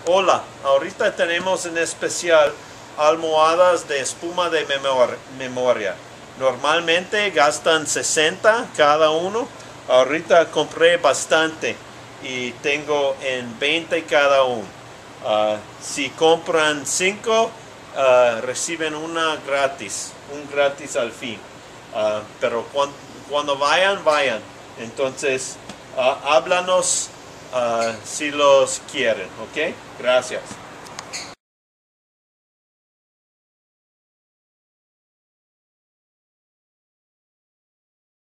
Hola, ahorita tenemos en especial almohadas de espuma de memoria. Normalmente gastan 60 cada uno. Ahorita compré bastante y tengo en 20 cada uno. Si compran 5, reciben una gratis, un gratis al fin. Pero cuando vayan. Entonces, háblanos si los quieren, ¿ok? Gracias.